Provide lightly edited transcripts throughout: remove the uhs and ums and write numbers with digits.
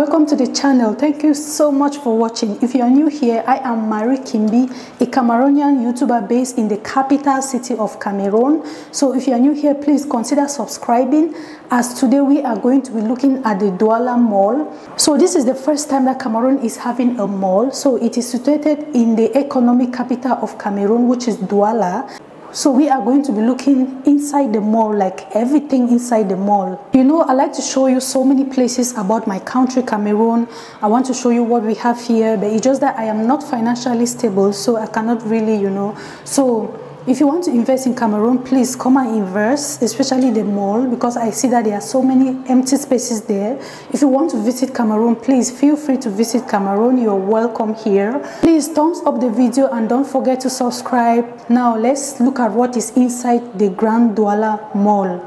welcome to the channel. Thank you so much for watching. If you are new here, I am Marie Kimbi, a Cameroonian YouTuber based in the capital city of Cameroon. So if you are new here, please consider subscribing, as today we are going to be looking at the Douala Mall. So this is the first time that Cameroon is having a mall. So it is situated in the economic capital of Cameroon, which is Douala. So we are going to be looking inside the mall, like everything inside the mall. You know, I like to show you so many places about my country, Cameroon. I want to show you what we have here, but it's just that I am not financially stable, so I cannot really, So if you want to invest in Cameroon, please come and invest, especially the mall, because I see that there are so many empty spaces there. If you want to visit Cameroon, please feel free to visit Cameroon. You're welcome here. Please thumbs up the video and don't forget to subscribe. Now let's look at what is inside the Grand Douala Mall.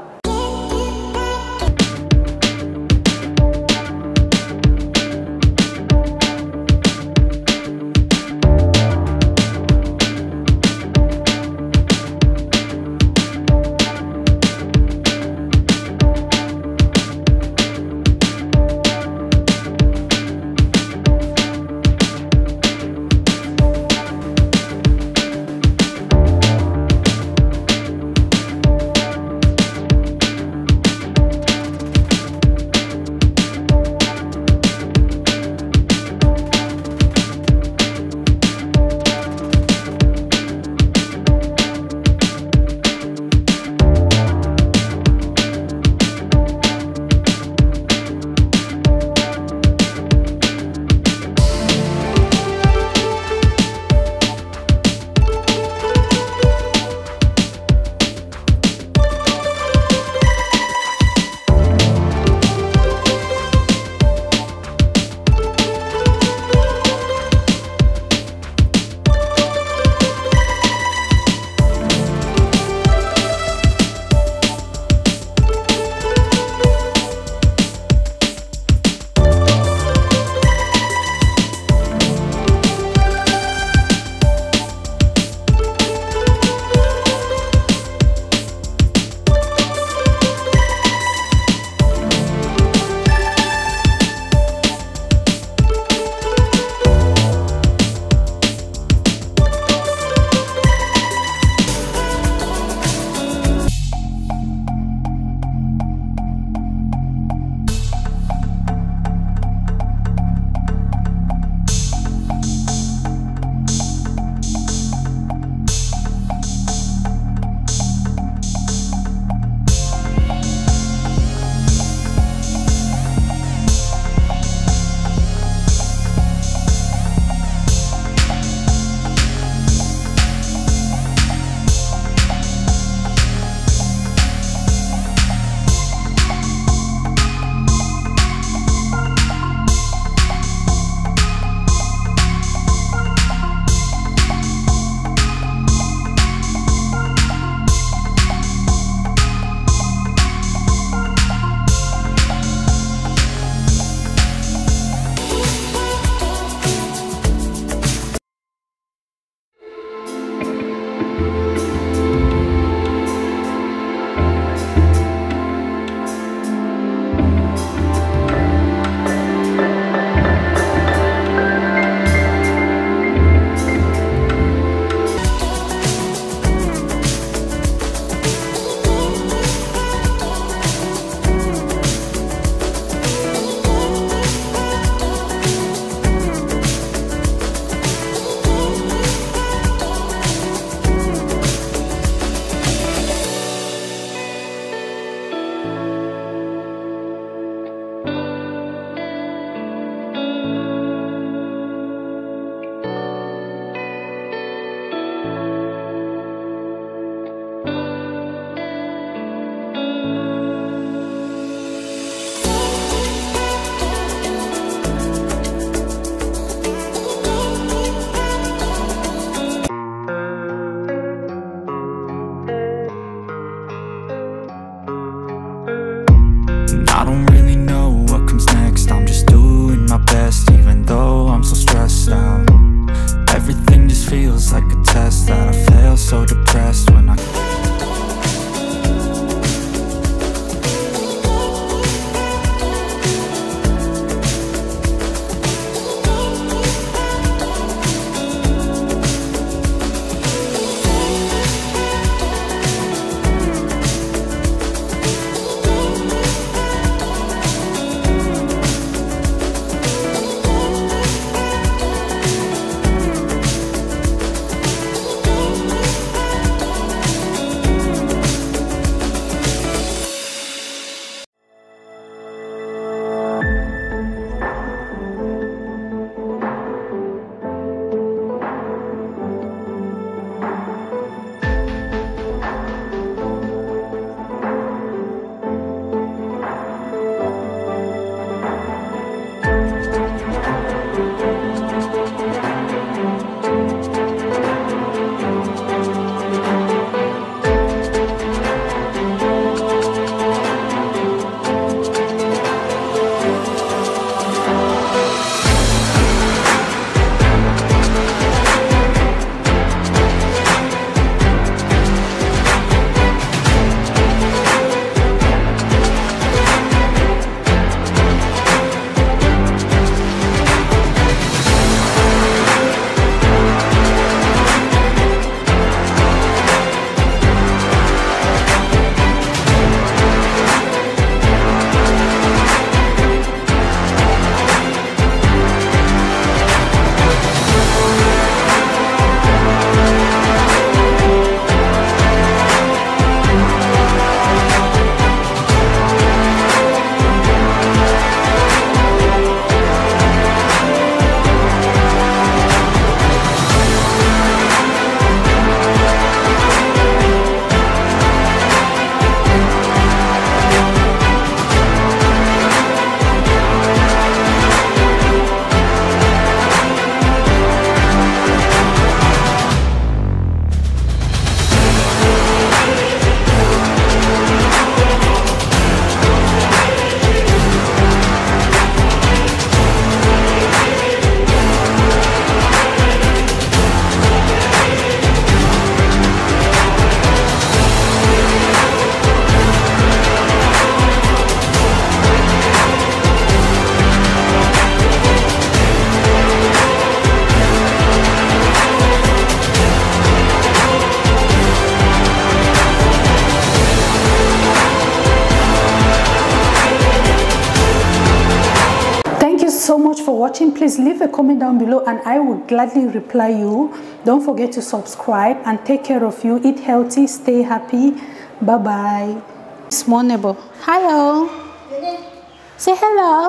so much for watching. Please leave a comment down below and I will gladly reply you. Don't forget to subscribe and take care of you. Eat healthy, stay happy. Bye bye. Small neighbor. Hello. Say hello.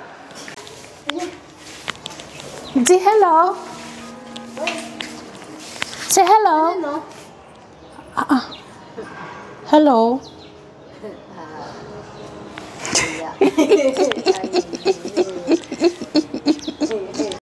Say hello. Say hello. Hello.